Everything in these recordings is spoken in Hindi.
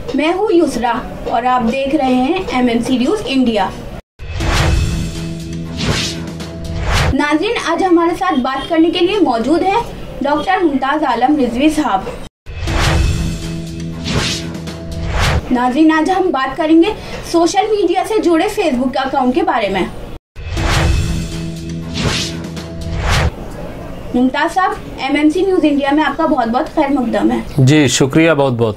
मैं हूँ युसरा और आप देख रहे हैं MNC न्यूज इंडिया। नाज़रीन, आज हमारे साथ बात करने के लिए मौजूद है डॉक्टर मुमताज आलम रिजवी साहब। नाज़रीन, आज हम बात करेंगे सोशल मीडिया से जुड़े फेसबुक अकाउंट के बारे में। मुमताज साहब, MNC न्यूज इंडिया में आपका बहुत बहुत खैर मकदम है। जी शुक्रिया, बहुत बहुत।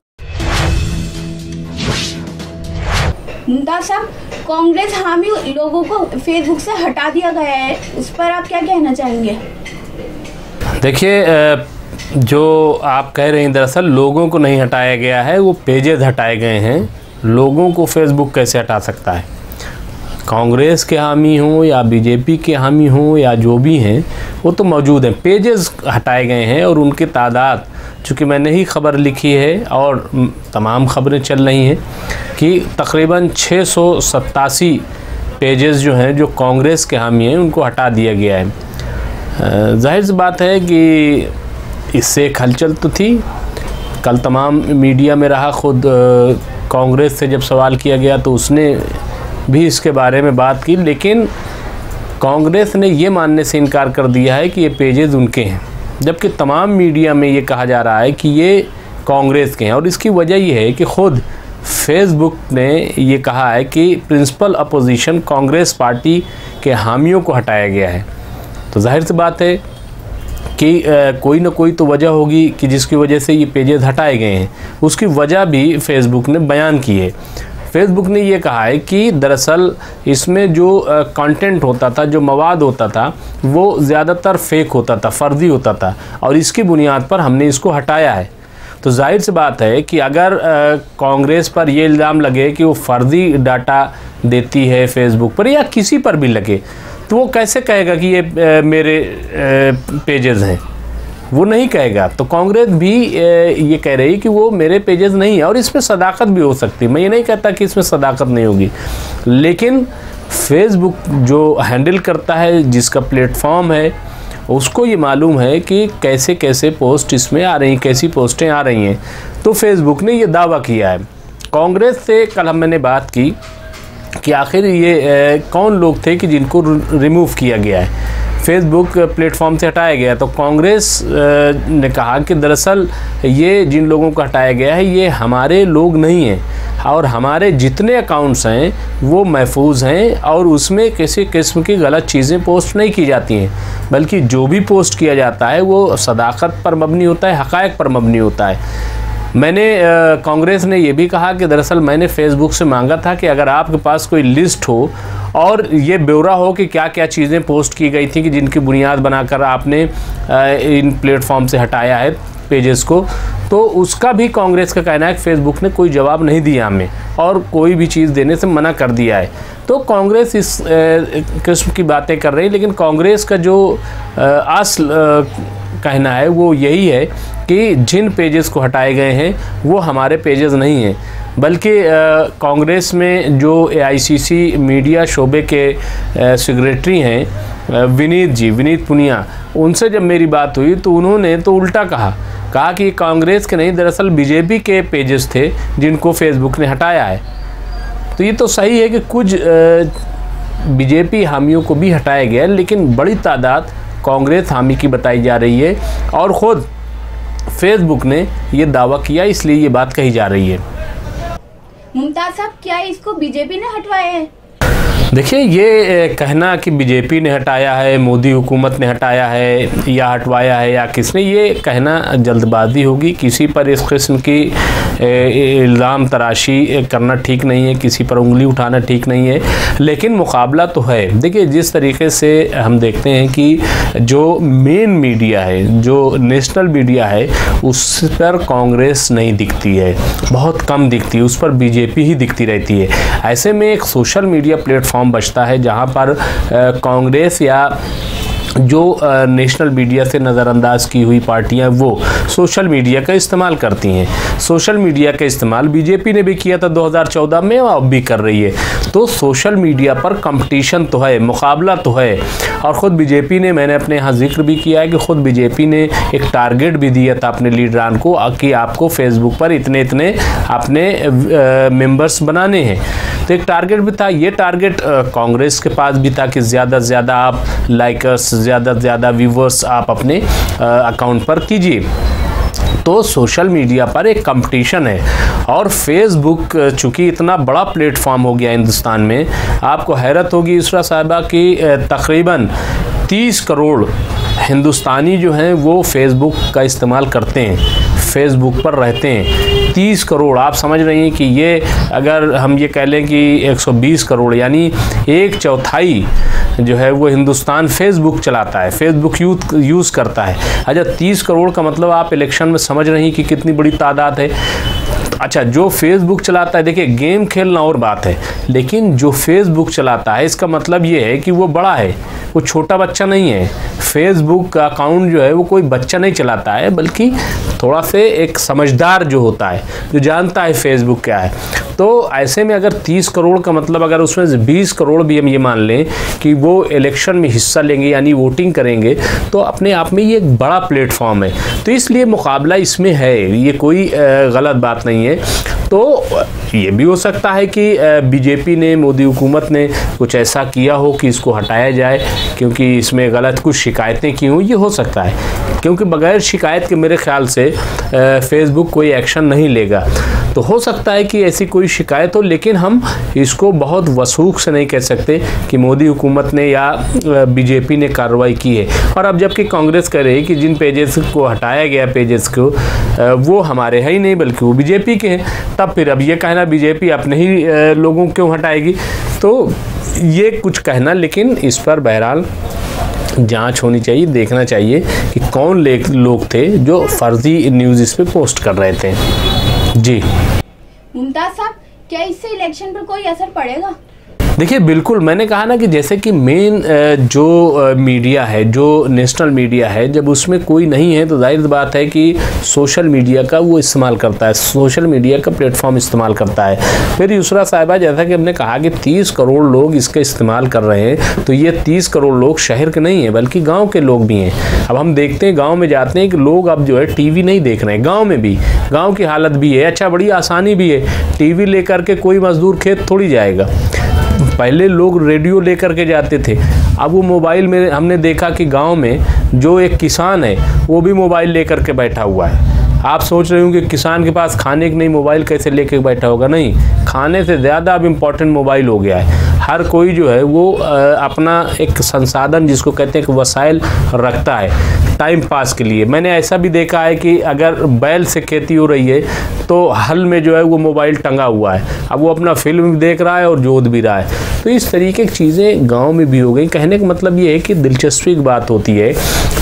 मुमताज साहब, कांग्रेस हामी लोगों को फेसबुक से हटा दिया गया है, उस पर आप क्या कहना चाहेंगे? देखिए, जो आप कह रहे हैं, दरअसल लोगों को नहीं हटाया गया है, वो पेजेस हटाए गए हैं। लोगों को फेसबुक कैसे हटा सकता है? कांग्रेस के हामी हों या बीजेपी के हामी हों या जो भी हैं, वो तो मौजूद हैं। पेजेस हटाए गए हैं और उनकी तादाद, चूँकि मैंने ही खबर लिखी है और तमाम खबरें चल रही हैं कि तकरीबन 687 पेजेस जो हैं, जो कांग्रेस के हामी हैं, उनको हटा दिया गया है। जाहिर सी बात है कि इससे एक हलचल तो थी। कल तमाम मीडिया में रहा, खुद कांग्रेस से जब सवाल किया गया तो उसने भी इसके बारे में बात की, लेकिन कांग्रेस ने ये मानने से इनकार कर दिया है कि ये पेजेस उनके हैं, जबकि तमाम मीडिया में ये कहा जा रहा है कि ये कांग्रेस के हैं। और इसकी वजह ये है कि ख़ुद फेसबुक ने ये कहा है कि प्रिंसिपल अपोजिशन कांग्रेस पार्टी के हामियों को हटाया गया है। तो जाहिर सी बात है कि कोई ना कोई तो वजह होगी कि जिसकी वजह से ये पेजेस हटाए गए हैं। उसकी वजह भी फेसबुक ने बयान की है। फेसबुक ने ये कहा है कि दरअसल इसमें जो कंटेंट होता था, जो मवाद होता था, वो ज़्यादातर फेक होता था, फ़र्ज़ी होता था, और इसकी बुनियाद पर हमने इसको हटाया है। तो जाहिर सी बात है कि अगर कांग्रेस पर ये इल्ज़ाम लगे कि वो फ़र्ज़ी डाटा देती है फेसबुक पर, या किसी पर भी लगे, तो वो कैसे कहेगा कि ये मेरे पेजेस हैं? वो नहीं कहेगा। तो कांग्रेस भी ये कह रही कि वो मेरे पेजेस नहीं है, और इसमें सदाकत भी हो सकती है। मैं ये नहीं कहता कि इसमें सदाकत नहीं होगी, लेकिन फेसबुक जो हैंडल करता है, जिसका प्लेटफॉर्म है, उसको ये मालूम है कि कैसे कैसे पोस्ट इसमें आ रही हैं, कैसी पोस्टें आ रही हैं। तो फेसबुक ने ये दावा किया है। कांग्रेस से कल मैंने बात की कि आखिर ये कौन लोग थे कि जिनको रिमूव किया गया है, फेसबुक प्लेटफॉर्म से हटाया गया। तो कांग्रेस ने कहा कि दरअसल ये जिन लोगों को हटाया गया है, ये हमारे लोग नहीं हैं, और हमारे जितने अकाउंट्स हैं वो महफूज हैं, और उसमें किसी किस्म की गलत चीज़ें पोस्ट नहीं की जाती हैं, बल्कि जो भी पोस्ट किया जाता है वो सदाकत पर मबनी होता है, हक़ाइक़ पर मबनी होता है। मैंने कांग्रेस ने ये भी कहा कि दरअसल मैंने फेसबुक से मांगा था कि अगर आपके पास कोई लिस्ट हो और ये ब्यौरा हो कि क्या क्या चीज़ें पोस्ट की गई थी कि जिनकी बुनियाद बनाकर आपने इन प्लेटफॉर्म से हटाया है पेजेस को, तो उसका भी कांग्रेस का कहना है कि फेसबुक ने कोई जवाब नहीं दिया हमें, और कोई भी चीज़ देने से मना कर दिया है। तो कांग्रेस इस किस्म की बातें कर रही है, लेकिन कांग्रेस का जो असल कहना है वो यही है कि जिन पेजेस को हटाए गए हैं वो हमारे पेजेस नहीं हैं, बल्कि कांग्रेस में जो AICC मीडिया शोबे के सेक्रेटरी हैं विनीत पुनिया, उनसे जब मेरी बात हुई तो उन्होंने तो उल्टा कहा कि कांग्रेस के नहीं, दरअसल बीजेपी के पेजेस थे जिनको फेसबुक ने हटाया है। तो ये तो सही है कि कुछ बीजेपी हामियों को भी हटाया गया, लेकिन बड़ी तादाद कांग्रेस हामी की बताई जा रही है, और ख़ुद फेसबुक ने ये दावा किया, इसलिए ये बात कही जा रही है। मुमताज साहब, क्या इसको बीजेपी ने हटवाया है? देखिए, ये कहना कि बीजेपी ने हटाया है, मोदी हुकूमत ने हटाया है, या हटवाया है या किसने, ये कहना जल्दबाजी होगी। किसी पर इस किस्म की इल्ज़ाम तराशी करना ठीक नहीं है, किसी पर उंगली उठाना ठीक नहीं है, लेकिन मुकाबला तो है। देखिए, जिस तरीके से हम देखते हैं कि जो मेन मीडिया है, जो नेशनल मीडिया है, उस पर कांग्रेस नहीं दिखती है, बहुत कम दिखती है, उस पर बीजेपी ही दिखती रहती है। ऐसे में एक सोशल मीडिया प्लेटफॉर्म बचता है जहां पर कांग्रेस या जो नेशनल मीडिया से नज़रअंदाज की हुई पार्टियां वो सोशल मीडिया का इस्तेमाल करती हैं। सोशल मीडिया का इस्तेमाल बीजेपी ने भी किया था 2014 में और अब भी कर रही है। तो सोशल मीडिया पर कंपटीशन तो है, मुकाबला तो है। और ख़ुद बीजेपी ने, मैंने अपने यहाँ जिक्र भी किया है कि ख़ुद बीजेपी ने एक टारगेट भी दिया था अपने लीडरान को कि आपको फेसबुक पर इतने इतने अपने मेंबर्स बनाने हैं। तो एक टारगेट भी था। ये टारगेट कांग्रेस के पास भी था कि ज़्यादा से ज़्यादा आप लाइकर्स, ज़्यादा से ज़्यादा व्यूवर्स आप अपने अकाउंट पर कीजिए। तो सोशल मीडिया पर एक कंपटीशन है। और फेसबुक चूँकि इतना बड़ा प्लेटफॉर्म हो गया हिंदुस्तान में, आपको हैरत होगी इसरा साहिबा कि तकरीबन 30 करोड़ हिंदुस्तानी जो हैं वो फेसबुक का इस्तेमाल करते हैं, फेसबुक पर रहते हैं। 30 करोड़, आप समझ रही हैं कि ये अगर हम ये कह लें कि 120 करोड़ यानी 1/4 जो है वो हिंदुस्तान फेसबुक चलाता है, फेसबुक यूज़ करता है। अच्छा, 30 करोड़ का मतलब आप इलेक्शन में समझ रही कि कितनी बड़ी तादाद है। अच्छा, जो फेसबुक चलाता है, देखिए गेम खेलना और बात है, लेकिन जो फेसबुक चलाता है इसका मतलब ये है कि वो बड़ा है, वो छोटा बच्चा नहीं है। फेसबुक का अकाउंट जो है वो कोई बच्चा नहीं चलाता है, बल्कि थोड़ा से एक समझदार जो होता है, जो जानता है फेसबुक क्या है। तो ऐसे में अगर 30 करोड़ का मतलब अगर उसमें से 20 करोड़ भी हम ये मान लें कि वो इलेक्शन में हिस्सा लेंगे यानी वोटिंग करेंगे, तो अपने आप में ये एक बड़ा प्लेटफॉर्म है। तो इसलिए मुकाबला इसमें है, ये कोई गलत बात नहीं है। तो ये भी हो सकता है कि बीजेपी ने, मोदी हुकूमत ने कुछ ऐसा किया हो कि इसको हटाया जाए, क्योंकि इसमें गलत कुछ शिकायतें की हों, ये हो सकता है। क्योंकि बगैर शिकायत के मेरे ख्याल से फेसबुक कोई एक्शन नहीं लेगा। तो हो सकता है कि ऐसी कोई शिकायत हो, लेकिन हम इसको बहुत वसूख से नहीं कह सकते कि मोदी हुकूमत ने या बीजेपी ने कार्रवाई की है। और अब जबकि कांग्रेस कह रही है कि जिन पेजेस को हटाया गया, पेजेस को, वो हमारे है ही नहीं बल्कि वो बीजेपी के हैं, तब फिर अब ये कहना बीजेपी अपने ही लोगों क्यों हटाएगी, तो ये कुछ कहना। लेकिन इस पर बहरहाल जांच होनी चाहिए, देखना चाहिए कि कौन लोग थे जो फर्जी न्यूज़ इस पे पोस्ट कर रहे थे। जी मुमताज साहब, क्या इससे इलेक्शन पर कोई असर पड़ेगा? देखिए, बिल्कुल, मैंने कहा ना कि जैसे कि मेन जो मीडिया है, जो नेशनल मीडिया है, जब उसमें कोई नहीं है तो जाहिर बात है कि सोशल मीडिया का वो इस्तेमाल करता है, सोशल मीडिया का प्लेटफॉर्म इस्तेमाल करता है। फिर यूसरा साहिबा, जैसा कि हमने कहा कि 30 करोड़ लोग इसका इस्तेमाल कर रहे हैं, तो ये 30 करोड़ लोग शहर के नहीं हैं बल्कि गाँव के लोग भी हैं। अब हम देखते हैं, गाँव में जाते हैं कि लोग अब जो है टीवी नहीं देख रहे हैं, गाँव में भी, गाँव की हालत भी है। अच्छा, बड़ी आसानी भी है, टीवी लेकर के कोई मजदूर खेत थोड़ी जाएगा। पहले लोग रेडियो लेकर के जाते थे, अब वो मोबाइल में हमने देखा कि गांव में जो एक किसान है वो भी मोबाइल लेकर के बैठा हुआ है। आप सोच रहे होंगे कि किसान के पास खाने के नहीं, मोबाइल कैसे लेके बैठा होगा? नहीं, खाने से ज़्यादा अब इम्पॉर्टेंट मोबाइल हो गया है। हर कोई जो है वो अपना एक संसाधन जिसको कहते हैं कि वसाइल रखता है टाइम पास के लिए। मैंने ऐसा भी देखा है कि अगर बैल से खेती हो रही है तो हल में जो है वो मोबाइल टंगा हुआ है, अब वो अपना फिल्म देख रहा है और जोत भी रहा है। तो इस तरीके की चीज़ें गांव में भी हो गई। कहने का मतलब ये है कि दिलचस्पी की बात होती है।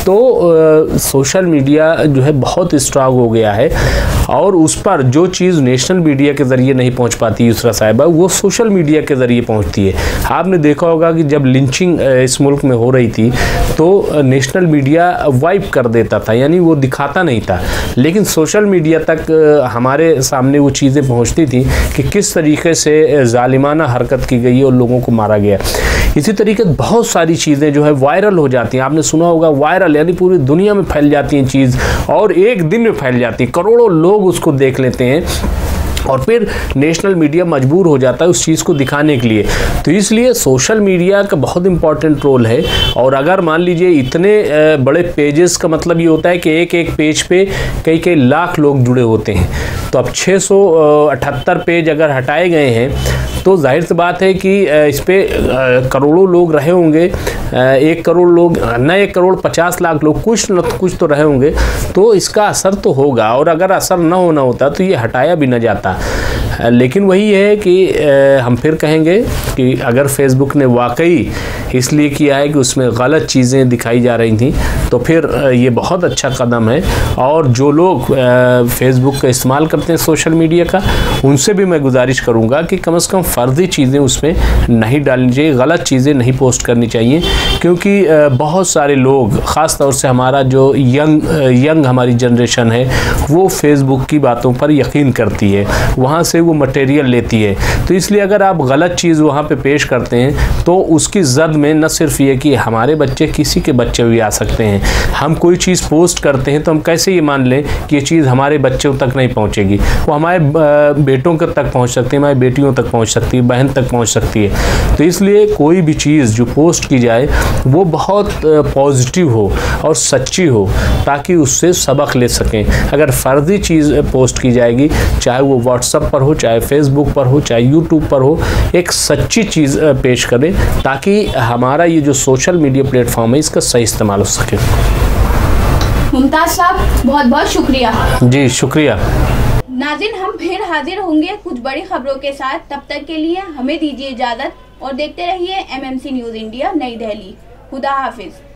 तो सोशल मीडिया जो है बहुत स्ट्रांग हो गया है, और उस पर जो चीज़ नेशनल मीडिया के ज़रिए नहीं पहुंच पाती यूसरा साहिबा, वो सोशल मीडिया के ज़रिए पहुंचती है। आपने देखा होगा कि जब लिंचिंग इस मुल्क में हो रही थी तो नेशनल मीडिया वाइप कर देता था, यानी वो दिखाता नहीं था, लेकिन सोशल मीडिया तक हमारे सामने वो चीज़ें पहुंचती थी कि किस तरीके से जालिमाना हरकत की गई और लोगों को मारा गया। इसी तरीके बहुत सारी चीज़ें जो है वायरल हो जाती हैं। आपने सुना होगा वायरल यानी पूरी दुनिया में फैल जाती हैं चीज़, और एक दिन में फैल जाती है, करोड़ों लोग उसको देख लेते हैं, और फिर नेशनल मीडिया मजबूर हो जाता है उस चीज़ को दिखाने के लिए। तो इसलिए सोशल मीडिया का बहुत इंपॉर्टेंट रोल है। और अगर मान लीजिए इतने बड़े पेजेस का मतलब ये होता है कि एक एक पेज पे कई कई लाख लोग जुड़े होते हैं, तो अब 678 पेज अगर हटाए गए हैं तो जाहिर सी बात है कि इस पर करोड़ों लोग रहे होंगे, 1 करोड़ लोग न 1,50,00,000 लोग कुछ न कुछ तो रहे होंगे, तो इसका असर तो होगा। और अगर असर न होना होता तो ये हटाया भी न जाता। लेकिन वही है कि हम फिर कहेंगे कि अगर फेसबुक ने वाकई इसलिए किया है कि उसमें गलत चीज़ें दिखाई जा रही थी, तो फिर ये बहुत अच्छा कदम है। और जो लोग फेसबुक का इस्तेमाल करते हैं सोशल मीडिया का, उनसे भी मैं गुजारिश करूँगा कि कम से कम फ़र्जी चीज़ें उसमें नहीं डालनी चाहिए, गलत चीज़ें नहीं पोस्ट करनी चाहिए, क्योंकि बहुत सारे लोग, ख़ास तौर से हमारा जो यंग हमारी जनरेशन है, वो फेसबुक की बातों पर यकीन करती है, वहाँ से वो मटेरियल लेती है। तो इसलिए अगर आप गलत चीज़ वहाँ पे पेश करते हैं तो उसकी जद में न सिर्फ ये कि हमारे बच्चे, किसी के बच्चे भी आ सकते हैं। हम कोई चीज़ पोस्ट करते हैं तो हम कैसे ये मान लें कि ये चीज़ हमारे बच्चों तक नहीं पहुँचेगी? वो हमारे बेटों तक पहुँच सकती है, हमारी बेटियों तक पहुँच सकती है, बहन तक पहुँच सकती है। तो इसलिए कोई भी चीज़ जो पोस्ट की जाए वो बहुत पॉजिटिव हो और सच्ची हो, ताकि उससे सबक ले सकें। अगर फर्जी चीज़ पोस्ट की जाएगी, चाहे वो व्हाट्सएप पर हो, चाहे फेसबुक पर हो, चाहे यूट्यूब पर हो, एक सच्ची चीज़ पेश करें ताकि हमारा ये जो सोशल मीडिया प्लेटफॉर्म है इसका सही इस्तेमाल हो सके। मुमताज़ साहब, बहुत बहुत शुक्रिया। जी शुक्रिया। नाज़रीन, हम फिर हाजिर होंगे कुछ बड़ी खबरों के साथ। तब तक के लिए हमें दीजिए इजाज़त और देखते रहिए MMC न्यूज़ इंडिया, नई दिल्ली। खुदा हाफिज।